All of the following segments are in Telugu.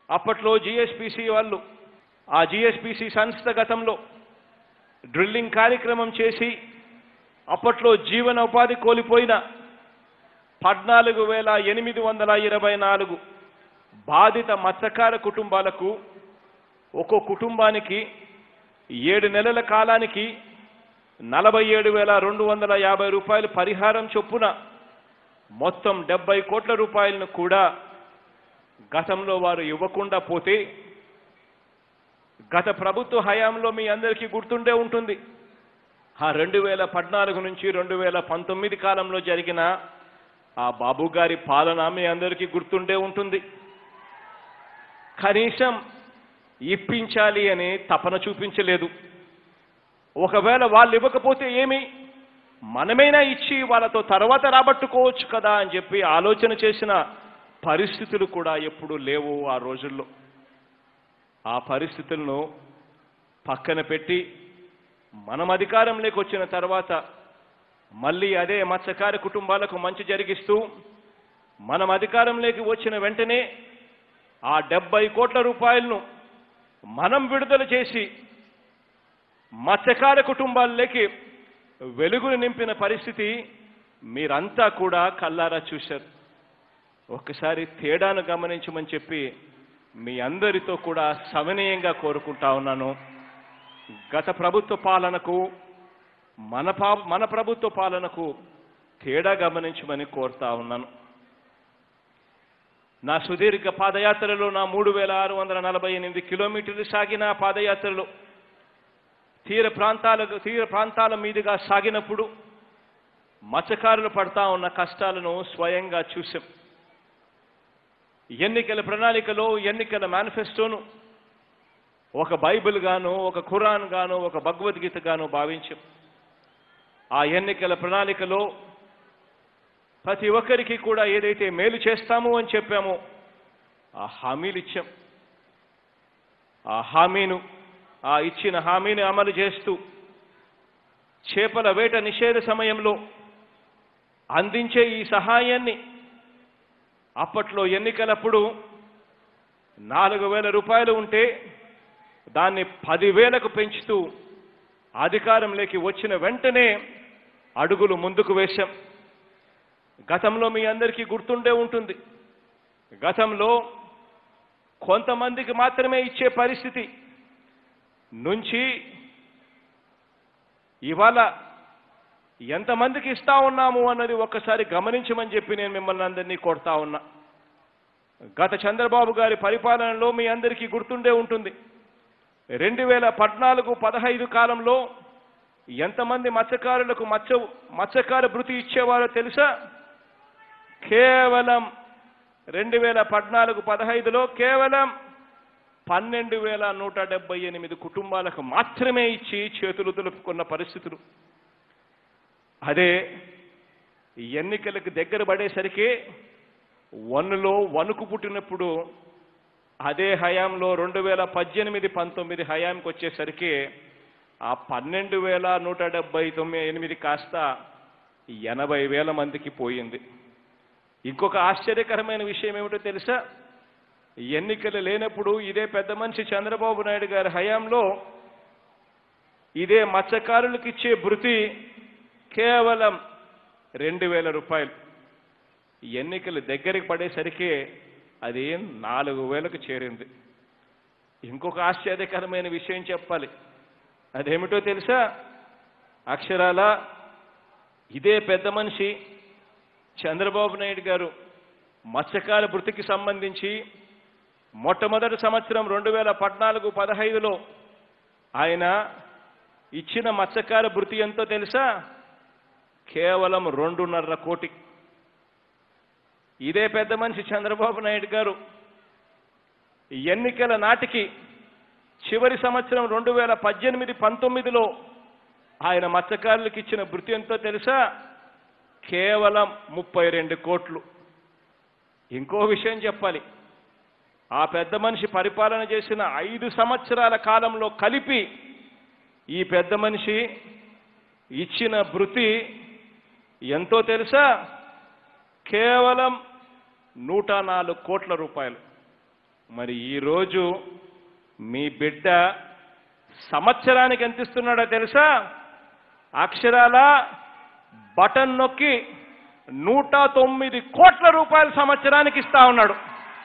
అప్పట్లో జిఎస్పిసి వాళ్ళు ఆ జిఎస్పిసి సంస్థ గతంలో డ్రిల్లింగ్ కార్యక్రమం చేసి అప్పట్లో జీవన ఉపాధి కోల్పోయిన 14,824 బాధిత మత్స్యకార కుటుంబాలకు ఒక్కో కుటుంబానికి 7 నెలల కాలానికి 47,250 రూపాయలు పరిహారం చొప్పున మొత్తం 70 కోట్ల రూపాయలను కూడా గతంలో వారు ఇవ్వకుండా పోతే గత ప్రభుత్వ హయాంలో మీ అందరికీ గుర్తుండే ఉంటుంది. ఆ 2014 నుంచి 2019 కాలంలో జరిగిన ఆ బాబు గారి పాలన మీ అందరికీ గుర్తుండే ఉంటుంది. కనీసం ఇప్పించాలి అని తపన చూపించలేదు. ఒకవేళ వాళ్ళు ఇవ్వకపోతే ఏమి, మనమైనా ఇచ్చి వాళ్ళతో తర్వాత రాబట్టుకోవచ్చు కదా అని చెప్పి ఆలోచన చేసిన పరిస్థితులు కూడా ఎప్పుడూ లేవు ఆ రోజుల్లో. ఆ పరిస్థితులను పక్కన పెట్టి మనం అధికారంలోకి వచ్చిన తర్వాత మళ్ళీ అదే మత్స్యకార కుటుంబాలకు మంచి జరిగిస్తూ మనం అధికారంలోకి వచ్చిన వెంటనే ఆ 70 కోట్ల రూపాయలను మనం విడుదల చేసి మత్స్యకార కుటుంబాల్లోకి వెలుగును నింపిన పరిస్థితి మీరంతా కూడా కళ్ళారా చూశారు. ఒక్కసారి తేడాను గమనించమని చెప్పి మీ అందరితో కూడా సవినయంగా కోరుకుంటా ఉన్నాను. గత ప్రభుత్వ పాలనకు మన ప్రభుత్వ పాలనకు తేడా గమనించమని కోరుతా ఉన్నాను. నా సుదీర్ఘ పాదయాత్రలో నా 3,648 కిలోమీటర్లు సాగిన పాదయాత్రలో తీర ప్రాంతాల మీదుగా సాగినప్పుడు మత్స్యకారులు పడతా ఉన్న కష్టాలను స్వయంగా చూశాం. ఎన్నికల ప్రణాళికలో ఎన్నికల మేనిఫెస్టోను ఒక బైబిల్ గాను, ఒక ఖురాన్ గాను, ఒక భగవద్గీత గాను భావించాం. ఆ ఎన్నికల ప్రణాళికలో ప్రతి ఒక్కరికి కూడా ఏదైతే మేలు చేస్తాము అని చెప్పామో ఆ హామీలు ఇచ్చాం. ఆ ఇచ్చిన హామీని అమలు చేస్తూ చేపల వేట నిషేధ సమయంలో అందించే ఈ సహాయాన్ని అప్పట్లో ఎన్నికలప్పుడు 4,000 రూపాయలు ఉంటే దాన్ని 10,000కు పెంచుతూ అధికారంలోకి వచ్చిన వెంటనే అడుగులు ముందుకు వేశాం. గతంలో మీ అందరికీ గుర్తుండే ఉంటుంది. గతంలో కొంతమందికి మాత్రమే ఇచ్చే పరిస్థితి నుంచి ఇవాళ ఎంతమందికి ఇస్తా ఉన్నాము అన్నది ఒక్కసారి గమనించమని చెప్పి నేను మిమ్మల్ని అందరినీ కోరుతా ఉన్నా. గత చంద్రబాబు గారి పరిపాలనలో మీ అందరికీ గుర్తుండే ఉంటుంది. 2014-15 కాలంలో ఎంతమంది మత్స్యకారులకు మత్స్యకార భృతి ఇచ్చేవారో తెలుసా? కేవలం 2014-15లో కేవలం 12,178 కుటుంబాలకు మాత్రమే ఇచ్చి చేతులు దులుపుకున్న పరిస్థితులు. అదే ఎన్నికలకు దగ్గర పడేసరికి వన్నులో వణుకు పుట్టినప్పుడు అదే హయాంలో 2018-19 హయాంకి వచ్చేసరికి ఆ 12,178 కాస్త 80,000 మందికి పోయింది. ఇంకొక ఆశ్చర్యకరమైన విషయం ఏమిటో తెలుసా? ఎన్నికలు లేనప్పుడు ఇదే పెద్ద మనిషి చంద్రబాబు నాయుడు గారి హయాంలో ఇదే మత్స్యకారులకు ఇచ్చే భృతి కేవలం 2,000 రూపాయలు. ఎన్నికలు దగ్గరికి పడేసరికి అది 4,000కు చేరింది. ఇంకొక ఆశ్చర్యకరమైన విషయం చెప్పాలి. అదేమిటో తెలుసా? అక్షరాల ఇదే పెద్ద మనిషి చంద్రబాబు నాయుడు గారు మత్స్యకార భృతికి సంబంధించి మొట్టమొదటి సంవత్సరం 2014-15లో ఆయన ఇచ్చిన మత్స్యకార భృతి ఎంతో తెలుసా? కేవలం 2.5 కోటి. ఇదే పెద్ద మనిషి చంద్రబాబు నాయుడు గారు ఎన్నికల నాటికి చివరి సంవత్సరం 2018-19లో ఆయన మత్స్యకారులకు ఇచ్చిన భృతి ఎంతో తెలుసా? కేవలం 32 కోట్లు. ఇంకో విషయం చెప్పాలి. ఆ పెద్ద మనిషి పరిపాలన చేసిన 5 సంవత్సరాల కాలంలో కలిపి ఈ పెద్ద మనిషి ఇచ్చిన భృతి ఎంతో తెలుసా? కేవలం 104 కోట్ల రూపాయలు. మరి ఈరోజు మీ బిడ్డ సంవత్సరానికి ఎంత ఇస్తున్నాడో తెలుసా? అక్షరాల బటన్ నొక్కి 109 కోట్ల రూపాయలు సంవత్సరానికి ఇస్తా ఉన్నాడు.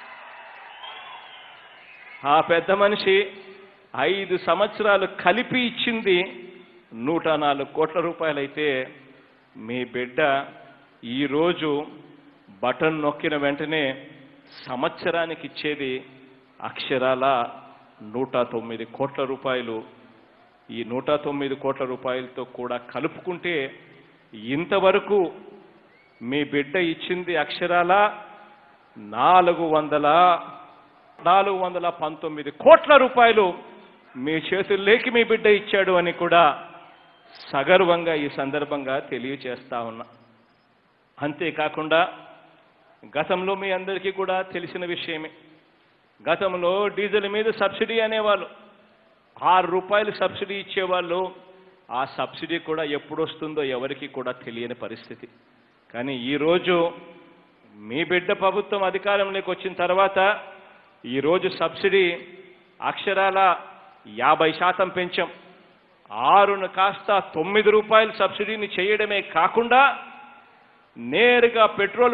ఆ పెద్ద మనిషి 5 సంవత్సరాలు కలిపి ఇచ్చింది 104 కోట్ల రూపాయలైతే మీ బిడ్డ ఈరోజు బటన్ నొక్కిన వెంటనే సంవత్సరానికి ఇచ్చేది అక్షరాల 109 కోట్ల రూపాయలు. ఈ 109 కోట్ల రూపాయలతో కూడా కలుపుకుంటే ఇంతవరకు మీ బిడ్డ ఇచ్చింది అక్షరాల 419 కోట్ల రూపాయలు మీ చేతుల్లోకి మీ బిడ్డ ఇచ్చాడు అని కూడా సగర్వంగా ఈ సందర్భంగా తెలియచేస్తా ఉన్నా. అంతేకాకుండా గతంలో మీ అందరికీ కూడా తెలిసిన విషయమే, గతంలో డీజిల్ మీద సబ్సిడీ అనేవాళ్ళు, 6 రూపాయలు సబ్సిడీ ఇచ్చేవాళ్ళు. ఆ సబ్సిడీ కూడా ఎప్పుడు వస్తుందో ఎవరికి కూడా తెలియని పరిస్థితి. కానీ ఈరోజు మీ బిడ్డ ప్రభుత్వం అధికారంలోకి వచ్చిన తర్వాత ఈరోజు సబ్సిడీ అక్షరాల 50% పెంచాం. 6ను కాస్త 9 రూపాయలు సబ్సిడీని చేయడమే కాకుండా నేరుగా పెట్రోల్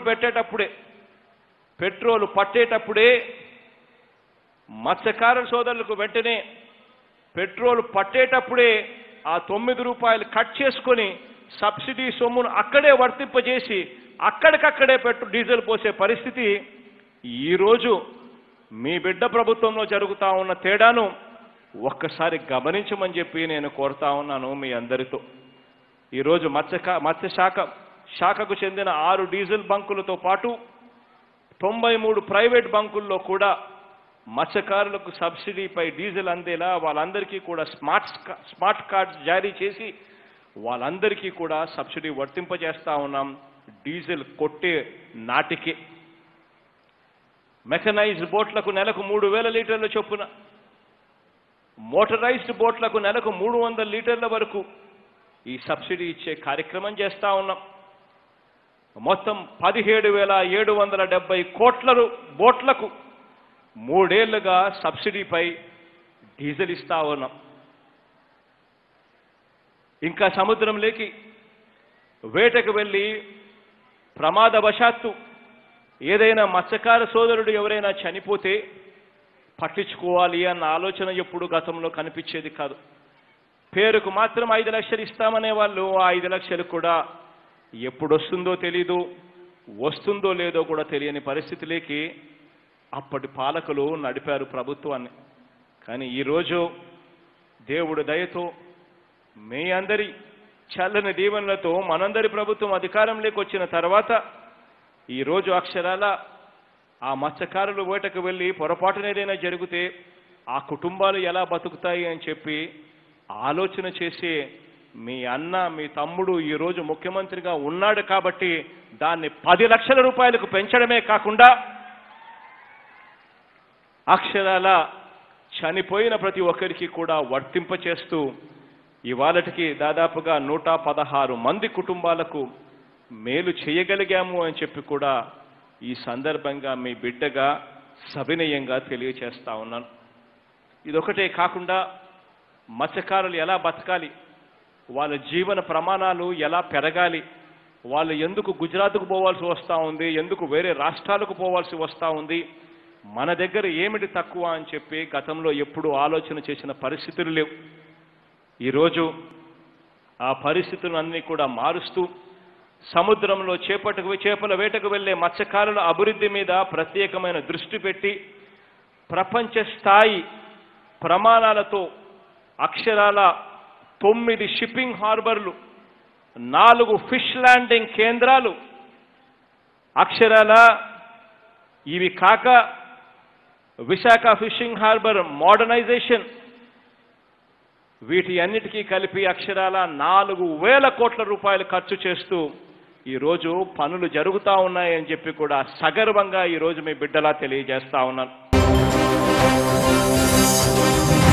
పట్టేటప్పుడే మత్స్యకార సోదరులకు వెంటనే పెట్రోల్ పట్టేటప్పుడే ఆ 9 రూపాయలు కట్ చేసుకొని సబ్సిడీ సొమ్మును అక్కడే వర్తింపజేసి అక్కడికక్కడే డీజిల్ పోసే పరిస్థితి ఈరోజు మీ బిడ్డ ప్రభుత్వంలో జరుగుతా ఉన్న తేడాను ఒక్కసారి గమనించమని చెప్పి నేను కోరుతా ఉన్నాను మీ అందరితో. ఈరోజు మత్స్యశాఖకు చెందిన 6 డీజిల్ బంకులతో పాటు 93 ప్రైవేట్ బంకుల్లో కూడా మత్స్యకారులకు సబ్సిడీపై డీజిల్ అందేలా వాళ్ళందరికీ కూడా స్మార్ట్ కార్డ్స్ జారీ చేసి వాళ్ళందరికీ కూడా సబ్సిడీ వర్తింపజేస్తా ఉన్నాం. డీజిల్ కొట్టే నాటికి మెకనైజ్డ్ బోట్లకు నెలకు 3000 లీటర్ల చొప్పున, మోటరైజ్డ్ బోట్లకు నెలకు 300 లీటర్ల వరకు ఈ సబ్సిడీ ఇచ్చే కార్యక్రమం చేస్తా ఉన్నాం. మొత్తం 17,770 కోట్ల బోట్లకు 3 ఏళ్లుగా సబ్సిడీపై డీజిల్ ఇస్తా ఉన్నాం. ఇంకా సముద్రంలోకి వేటకు వెళ్ళి ప్రమాదవశాత్తు ఏదైనా మత్స్యకార సోదరుడు ఎవరైనా చనిపోతే పట్టించుకోవాలి అన్న ఆలోచన ఎప్పుడు గతంలో కనిపించేది కాదు. పేరుకు మాత్రం 5 లక్షలు ఇస్తామనే వాళ్ళు ఆ 5 లక్షలు కూడా ఎప్పుడు వస్తుందో తెలీదు, వస్తుందో లేదో కూడా తెలియని పరిస్థితిలోకి అప్పటి పాలకులు నడిపారు ప్రభుత్వాన్ని. కానీ ఈరోజు దేవుడి దయతో మీ అందరి చల్లని దీవెనలతో మనందరి ప్రభుత్వం అధికారంలోకి వచ్చిన తర్వాత ఈరోజు అక్షరాల ఆ మత్స్యకారులు వేటకు వెళ్ళి పొరపాటున ఏదైనా జరిగితే ఆ కుటుంబాలు ఎలా బతుకుతాయి అని చెప్పి ఆలోచన చేసి మీ అన్న మీ తమ్ముడు ఈరోజు ముఖ్యమంత్రిగా ఉన్నాడు కాబట్టి దాన్ని 10 లక్షల రూపాయలకు పెంచడమే కాకుండా అక్షరాల చనిపోయిన ప్రతి ఒక్కరికి కూడా వర్తింపచేస్తూ ఇవాళటికి దాదాపుగా 116 మంది కుటుంబాలకు మేలు చేయగలిగాము అని చెప్పి కూడా ఈ సందర్భంగా మీ బిడ్డగా సవినయంగా తెలియచేస్తా ఉన్నాను. ఇదొకటే కాకుండా మత్స్యకారులు ఎలా బతకాలి, వాళ్ళ జీవన ప్రమాణాలు ఎలా పెరగాలి, వాళ్ళు ఎందుకు గుజరాత్కు పోవాల్సి వస్తూ ఉంది, ఎందుకు వేరే రాష్ట్రాలకు పోవాల్సి వస్తూ ఉంది, మన దగ్గర ఏమిటి తక్కువ అని చెప్పి గతంలో ఎప్పుడూ ఆలోచన చేసిన పరిస్థితులు లేవు. ఈరోజు ఆ పరిస్థితులన్నీ కూడా మారుస్తూ సముద్రంలో చేపల వేటకు వెళ్లే మత్స్యకారుల అభివృద్ధి మీద ప్రత్యేకమైన దృష్టి పెట్టి ప్రపంచ స్థాయి ప్రమాణాలతో అక్షరాల 9 షిప్పింగ్ హార్బర్లు, 4 ఫిష్ ల్యాండింగ్ కేంద్రాలు, అక్షరాల ఇవి కాక విశాఖ ఫిషింగ్ హార్బర్ మోడర్నైజేషన్, వీటి అన్నిటికీ కలిపి అక్షరాల 4,000 కోట్ల రూపాయలు ఖర్చు చేస్తూ ఈరోజు పనులు జరుగుతూ ఉన్నాయని చెప్పి కూడా సగర్వంగా ఈరోజు మీ బిడ్డలా తెలియజేస్తా ఉన్నాను.